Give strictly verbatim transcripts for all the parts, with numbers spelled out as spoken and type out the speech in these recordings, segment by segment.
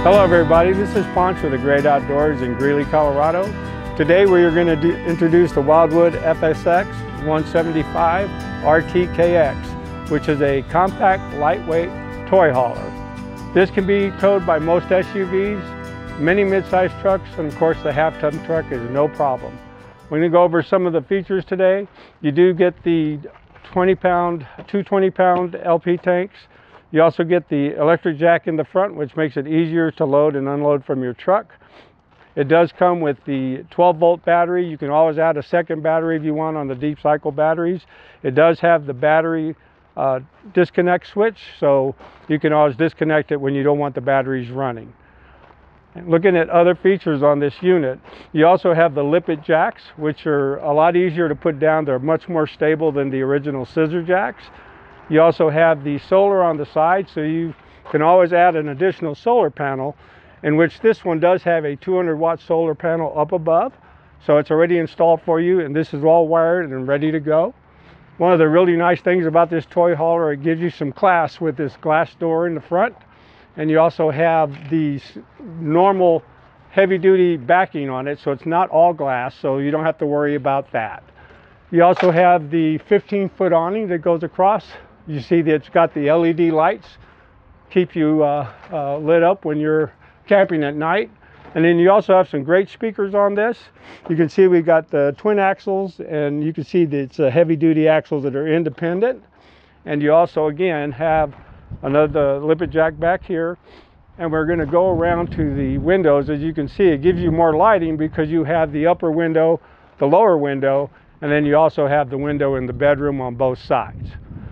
Hello everybody, this is Ponch with the Great Outdoors in Greeley, Colorado. Today we are going to introduce the Wildwood F S X one seventy-five R T K X, which is a compact, lightweight toy hauler. This can be towed by most S U Vs, many mid-sized trucks, and of course the half-ton truck is no problem. We're going to go over some of the features today. You do get the twenty pound, two twenty pound L P tanks. You also get the electric jack in the front, which makes it easier to load and unload from your truck. It does come with the twelve volt battery. You can always add a second battery if you want on the deep cycle batteries. It does have the battery uh, disconnect switch, so you can always disconnect it when you don't want the batteries running. And looking at other features on this unit, you also have the lippet jacks, which are a lot easier to put down. They're much more stable than the original scissor jacks. You also have the solar on the side, so you can always add an additional solar panel, in which this one does have a two hundred watt solar panel up above. So it's already installed for you, and this is all wired and ready to go. One of the really nice things about this toy hauler, it gives you some class with this glass door in the front. And you also have the normal heavy duty backing on it, so it's not all glass, so you don't have to worry about that. You also have the fifteen foot awning that goes across. You see that it's got the L E D lights, keep you uh, uh, lit up when you're camping at night. And then you also have some great speakers on this. You can see we've got the twin axles, and you can see that it's a heavy duty axles that are independent. And you also again have another lippet jack back here. And we're going to go around to the windows. As you can see, it gives you more lighting because you have the upper window, the lower window, and then you also have the window in the bedroom on both sides.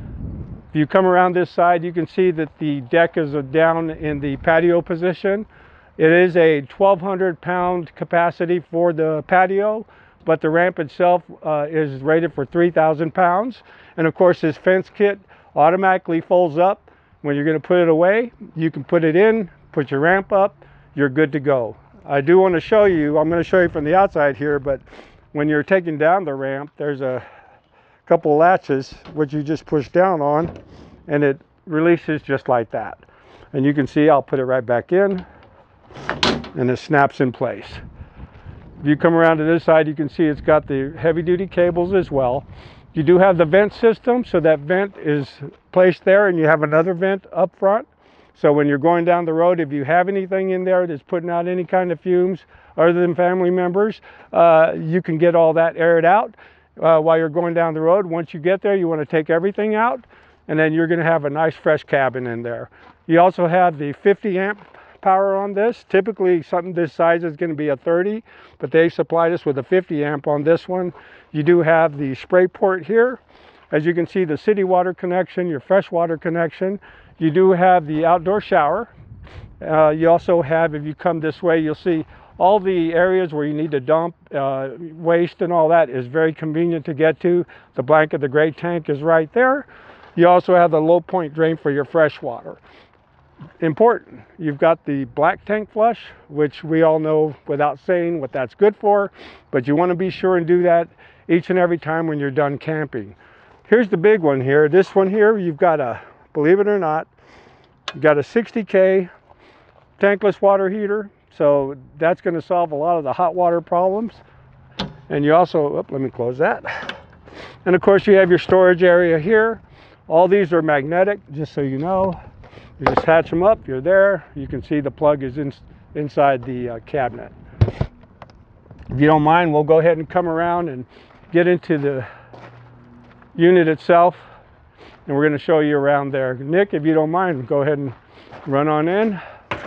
If you come around this side, you can see that the deck is down in the patio position. It is a twelve hundred pound capacity for the patio, but the ramp itself uh, is rated for three thousand pounds. And of course, this fence kit automatically folds up. When you're going to put it away, you can put it in, put your ramp up, you're good to go. I do want to show you, I'm going to show you from the outside here, but when you're taking down the ramp, there's a couple of latches which you just push down on, and it releases just like that. And you can see I'll put it right back in, and it snaps in place. If you come around to this side, you can see it's got the heavy duty cables as well. You do have the vent system, so that vent is placed there, and you have another vent up front. So when you're going down the road, if you have anything in there that's putting out any kind of fumes other than family members, uh, you can get all that aired out uh, while you're going down the road. Once you get there, you want to take everything out, and then you're going to have a nice fresh cabin in there. You also have the fifty amp power on this. Typically something this size is going to be a thirty, but they supplied us with a fifty amp on this one. You do have the spray port here. As you can see, the city water connection, your fresh water connection. You do have the outdoor shower. Uh, you also have, if you come this way, you'll see all the areas where you need to dump uh, waste and all that is very convenient to get to. The blanket, the gray tank is right there. You also have the low point drain for your fresh water. Important, you've got the black tank flush, which we all know without saying what that's good for, but you want to be sure and do that each and every time when you're done camping. Here's the big one here. This one here, you've got a, believe it or not, you've got a sixty K tankless water heater, so that's going to solve a lot of the hot water problems. And you also, oh, let me close that. And of course you have your storage area here. All these are magnetic, just so you know. You just hatch them up, you're there. You can see the plug is in, inside the uh, cabinet. If you don't mind, we'll go ahead and come around and get into the unit itself, and we're going to show you around there. Nick, if you don't mind, go ahead and run on in.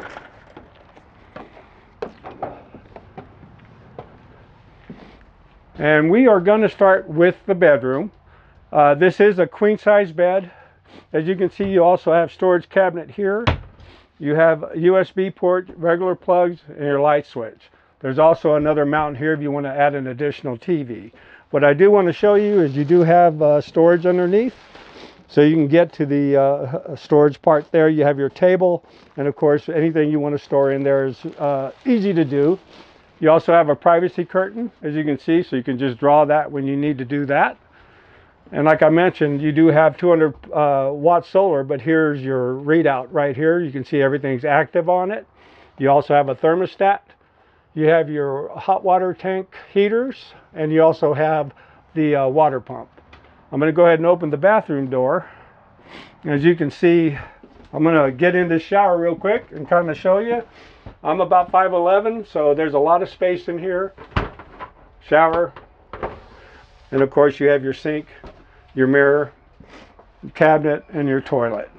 And we are going to start with the bedroom. Uh, this is a queen size bed. As you can see, you also have storage cabinet here. You have a U S B port, regular plugs, and your light switch. There's also another mount here if you want to add an additional T V. What I do want to show you is you do have uh, storage underneath. So you can get to the uh, storage part there. You have your table, and of course anything you want to store in there is uh, easy to do. You also have a privacy curtain, as you can see, so you can just draw that when you need to do that. And like I mentioned, you do have two hundred uh, watt solar, but here's your readout right here. You can see everything's active on it. You also have a thermostat. You have your hot water tank heaters, and you also have the uh, water pump. I'm going to go ahead and open the bathroom door. As you can see, I'm going to get in this shower real quick and kind of show you. I'm about five eleven, so there's a lot of space in here. Shower, and of course you have your sink, your mirror, cabinet, and your toilet.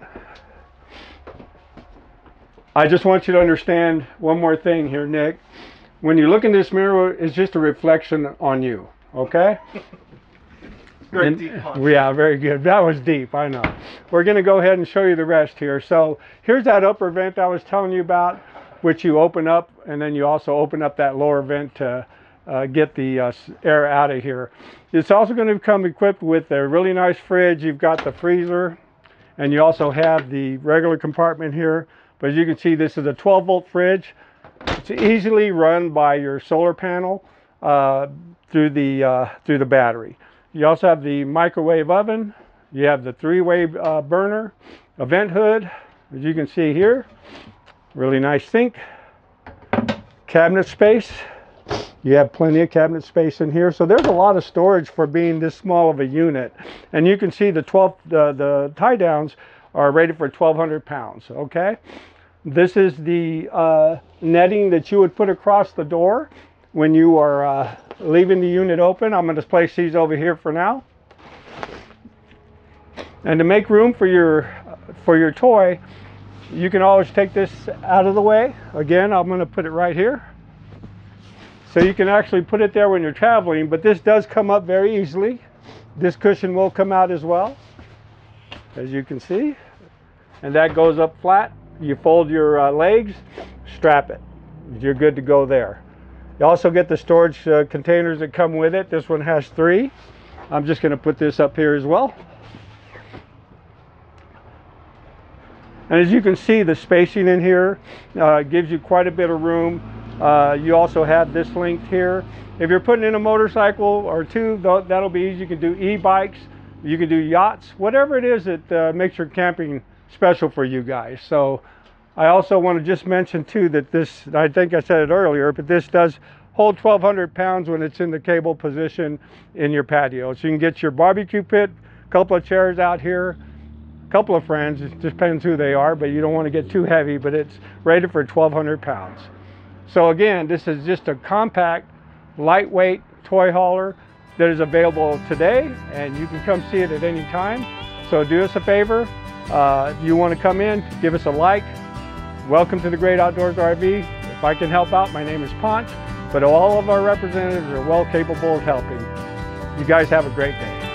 I just want you to understand one more thing here, Nick. When you look in this mirror, it's just a reflection on you, okay? Very and, deep, Ponch. Yeah, very good. That was deep, I know. We're going to go ahead and show you the rest here. So here's that upper vent I was telling you about, which you open up, and then you also open up that lower vent to uh, get the uh, air out of here. It's also going to come equipped with a really nice fridge. You've got the freezer, and you also have the regular compartment here. But as you can see, this is a twelve volt fridge. It's easily run by your solar panel uh, through the uh, through the battery. You also have the microwave oven. You have the three-way uh, burner, a vent hood, as you can see here. Really nice sink, cabinet space. You have plenty of cabinet space in here. So there's a lot of storage for being this small of a unit. And you can see the twelve the, the tie downs are rated for twelve hundred pounds, okay? This is the uh, netting that you would put across the door when you are uh, leaving the unit open. I'm going to place these over here for now. And to make room for your, for your toy, you can always take this out of the way. Again, I'm going to put it right here. So you can actually put it there when you're traveling, but this does come up very easily. This cushion will come out as well, as you can see. And that goes up flat. You fold your uh, legs, strap it. You're good to go there. You also get the storage uh, containers that come with it. This one has three. I'm just going to put this up here as well. And as you can see, the spacing in here uh, gives you quite a bit of room. Uh, you also have this linked here. If you're putting in a motorcycle or two, that'll be easy. You can do e-bikes, you can do yachts, whatever it is that uh, makes your camping special for you guys. So I also want to just mention too that this, I think I said it earlier, but this does hold twelve hundred pounds when it's in the cable position in your patio. So you can get your barbecue pit, a couple of chairs out here, a couple of friends, it just depends who they are, but you don't want to get too heavy, but it's rated for twelve hundred pounds. So again, this is just a compact, lightweight toy hauler that is available today, and you can come see it at any time. So do us a favor, uh, if you want to come in, give us a like. Welcome to the Great Outdoors R V. If I can help out, my name is Ponch, but all of our representatives are well capable of helping. You guys have a great day.